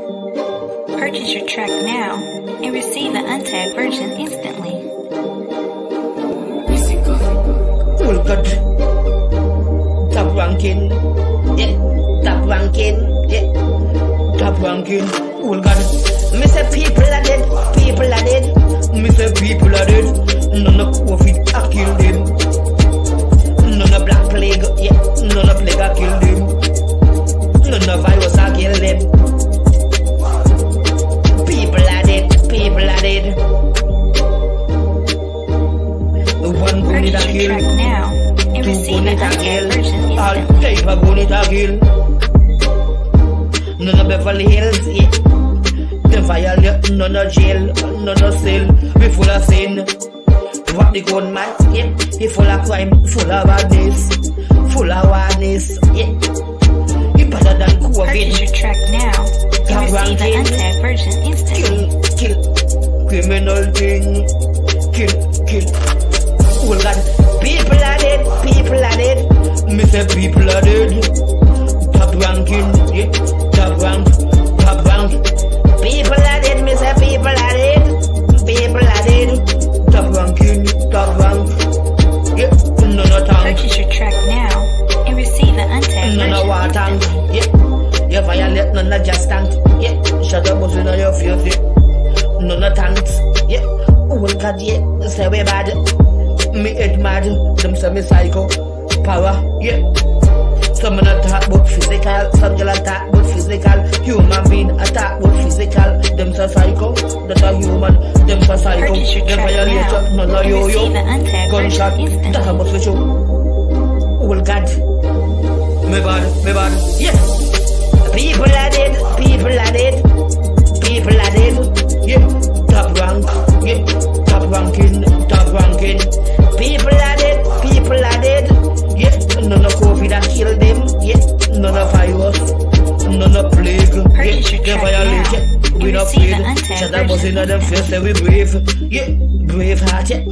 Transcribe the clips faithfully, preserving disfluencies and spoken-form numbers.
Purchase your track now and receive the untagged version instantly. Oldgod, top ranking, yeah, top ranking, yeah, top ranking. Oldgod, me say people are dead, people are dead. Me say people are dead. None of COVID a kill them. None of black plague, yeah, none of plague a kill them. None of virus a kill them. People are dead, people are dead. One gun it a kill, now and two receive gun the it a untagged kill, version all instantly. type of gun it a kill. None of Beverly Hills, yeah. Them violate, none of jail, none of cell. We full of sin. What the gunman, yeah. He full of crime, full of badness, full of badness, yeah. He better than COVID. Purchase your track now and receive the untagged version instantly. Kill, kill, criminal thing, kill, kill. Oldgod, people are dead, people are dead. Me say people are dead. Top ranking, yeah, top rank, top rank. People are dead, me say people are dead. People are dead. Top ranking, top rank. Yeah, none of tank. Purchase your track now and receive the untagged None of war tank. version Yeah, you violate none of just tank. Yeah, shut up, what's in your face. Yeah, none of tanks. Yeah, Oldgod, yeah, say we bad. Me head mad, them say me psycho. Power, yeah. Some man attack but physical, some girl attack but physical. Human being attack but physical. Them say psycho, that a human. Them say psycho. Purchase your Them track violate, now none of and yo yo. receive the untagged Gunshot, version instantly. that a must be true. Oldgod, me bad, me bad, yeah. People are dead, people are dead, people are dead, yeah. Top rank, yeah. Top ranking, top ranking. People are dead, people are dead, yeah. None of COVID a kill them, yeah. None of virus, none of plague, Purchase yeah. your They track violate, now yeah. We and not receive the afraid. untagged Shut up, us version in them face, instantly. say we brave, yeah. Brave heart, yeah.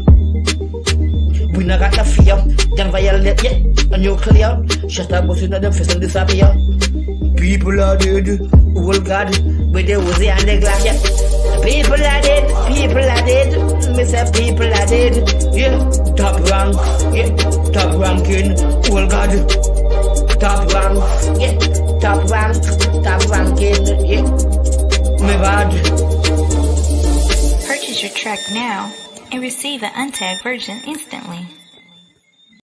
We not got no fear, them violate, yeah. A nuclear, shut up, us in them face and disappear. People are dead, Oldgod, with the Uzi and the glass, yeah. People are dead, people are dead. Me say people are dead, yeah. Top rank, yeah. Top ranking, Oldgod. Top rank, yeah. Top rank, top ranking, yeah. Me bad. Purchase your track now and receive the untagged version instantly.